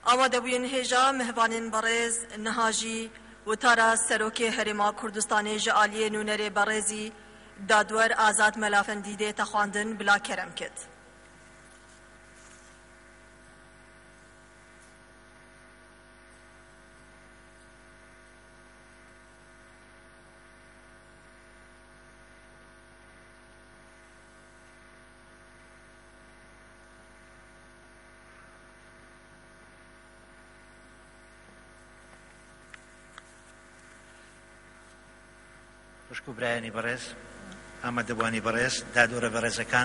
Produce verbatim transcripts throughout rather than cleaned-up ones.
ئامادەبووین هێژا مهبانên بەڕێز نەهاژی وتارە سەرۆکê Herêma Kurdistanê ji aliyê nûnerê Berêzî dadwer Azad Melafendî dê texwandin bila kerem kir. خوشک و برایانی بەڕێز، ئامادەبوانی بەڕێز، دادوەرە بەڕێزەکان،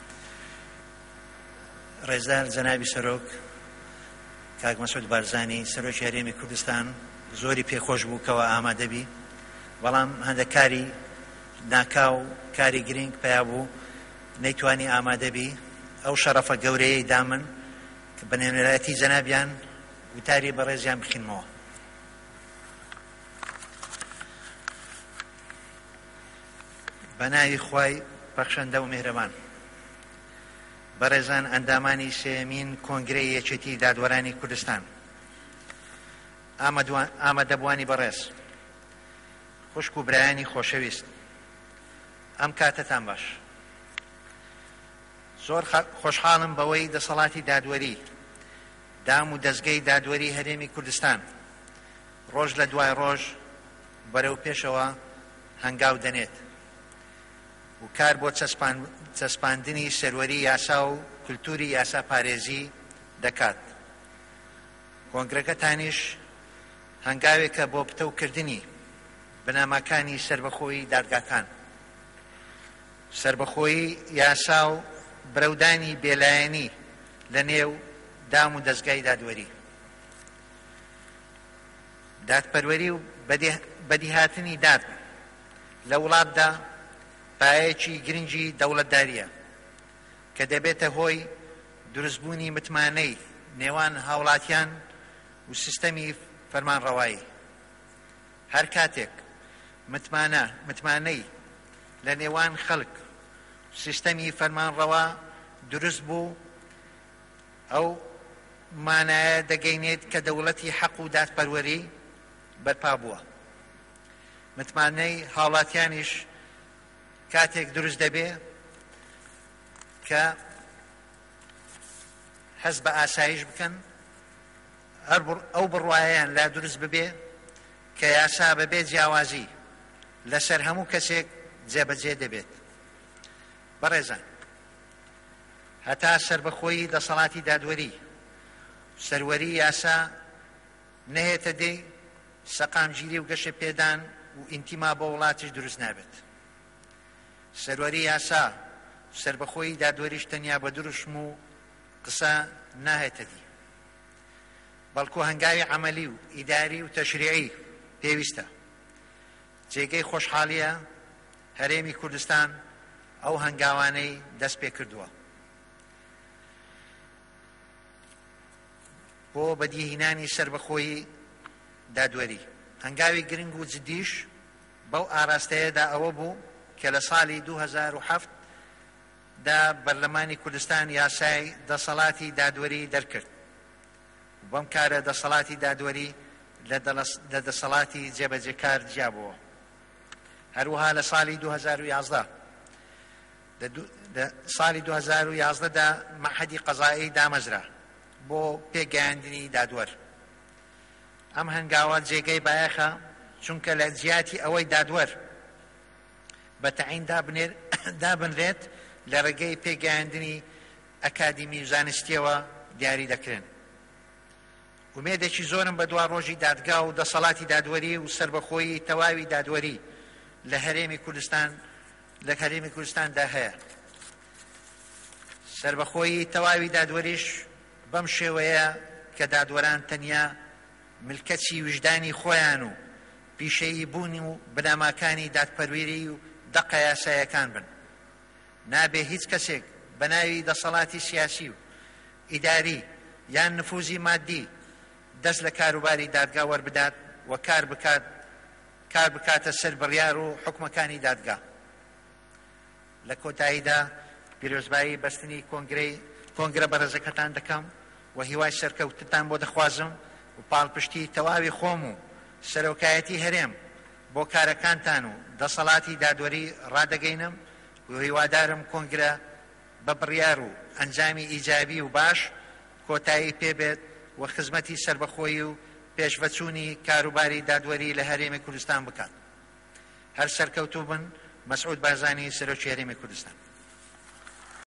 ڕێزدار جەنابی سەرۆک کاک مەسعود بارزانی سەرۆکی هەرێمی کوردستان زۆری پێخۆش بوو کەوە ئامادەبی، بەڵام هەندێک کاری ناکاو کاری گرنگ پیا بوو نەیتوانی ئامادەبی. ئەو شەرەفە گەورەیەی دامن کە بە نێونەرایەتی جەنابیان وتاری بەڕێزیان بخینمەوە. بەناوی خوای بەخشەندە و میهرەبان، بەڕێزان ئەندامانی سێمین کۆنگرەی یەکێتی دادوەرانی کوردستان، ئامادەبوانی بەڕێز، خوشک و برایانی خۆشەویست، ئەم کاتتان باش. زۆر خۆشحاڵم بەوەی دەسەڵاتی دادوەری دام و دەستگەی دادوەری هەرێمی کوردستان ڕۆژ لە دوای ڕۆژ بەرەو پێشەوە هەنگاو دەنێت و کار بۆ چەسپاندنی سەروەری یاسا و کولتوری یاسا پارێزی دەکات. کۆنگرەکەتانیش هەنگاوێکە بۆ پتەوکردنی بنامەکانی سربەخۆیی دادگاکان، سربەخۆیی یاسا و بەرەودانی بێلایەنی لە نێو دام و دەستگای دادوەری، دادپەروەری و بەدیهاتنی داد لە وڵاتدا پایەیەکی گرنگی دەوڵەتداریە کە دەبێتە هۆی دروستبوونی متمانەی نێوان هاوڵاتیان و سیستەمی فەرمانڕەوایی. هەر کاتێک متمانە متمانەی لە نێوان خەڵک و سیستەمی فەرمانڕەوا دروست بوو، ئەو مانایە دەگەینێت کە دەوڵەتی حەق و دادپەروەری بەرپا بووە. متمانەی هاوڵاتیانیش کاتێک دروست دەبێ کە هەست بە ئاسایش بکەن، ئەو بڕوایەیان لا دروست ببێ کە یاسا بەبێ جیاوازی لەسەر هەموو کەسێک جێبەجێ دەبێت. بەڕێزان، هەتا سەربەخۆیی دەسەڵاتی دادوەری سەروەری یاسا نەهێتە دێ، سەقامگیری و گەشە پێدان و ئینتیما بە وڵاتیش دروست نابێت. سەروەری یاسا سەربەخۆیی دادوەریش تەنیا بە دروشم و قسە ناهێتە دی، بەڵکو هەنگاوی عەمەلی و ئیداری و تەشریعی پێویستە. جێگەی خۆشحاڵیە هەرێمی کوردستان ئەو هەنگاوانەی دەست پێ کردووە بۆ بەدیهێنانی سەربەخۆیی دادوەری. هەنگاوی گرنگ و جدیش بەو ئاراستەیەدا ئەوە بوو کە لە ساڵی دوو هەزار و هەفت دا بەرلەمانی کوردستان یاسای دەسەڵاتی دادوەری دەرکرد. بەم کارە دەسەڵاتی دادوەری لە دەسەڵاتی جێبەجێکار جیابەوە. هەروەها لە ساڵی دوو هەزار و یازدە ساڵی دوو هەزار و یازدەدا مەعهەدی قەزایی دامەزرا بۆ پێگەیاندنی دادوەر. ئەم هەنگاوە جێگەی بایەخە، چونکە لە جیاتی ئەوەی دادوەر بە تەعین دابنرێت لە ڕێگەی پێگەیاندنی ئەکادیمی و زانستیەوە دیاری دەکرێن. ومێدێکی زۆرم بە دوا ڕۆژی دادگا و دەسەڵاتی دادوەری و سەربەخۆیی تەواوی دادوەری لە هەرێمی کوردستان لە هەرێمی کوردستاندا هەیە. سەربەخۆیی تەواوی دادوەریش بەم شێوەیە کە دادوەران تەنیا ملکەتی وجدانی خۆیان و پیشەیی بوونی و بناماکانی دادپەروەری و دەقە یاسایەکان بن. نابێ هیچ کەسێک بە ناوی دەسەڵاتی سیاسی و ئیداری یان نفوزی مادی دەست لە کاروباری دادگا وەربدات و کار بکات کار بکاتە سەر بڕیار و حکومەکانی دادگا. لە کۆتاییدا پیرۆزبایی بەستنی کۆنگرە بەڕێزەکەتان دەکەم و هیوای سەرکەوتتان بۆ دەخوازم و پاڵپشتی تەواوی خۆم و سەرۆکایەتی هەرێم بۆ کارەکانتان و دەسەڵاتی دادوەری ڕادەگەینم و هیوادارم کۆنگرە بە بڕیار و ئەنجامی ئیجابی و باش کۆتایی پێبێت و خزمەتی سربەخۆیی و پێشڤەچوونی کاروباری دادوەری لە هەرێمی کوردستان بکات. هەر سەرکەوتوو بن. مەسعود بارزانی، سەرۆکی هەرێمی کوردستان.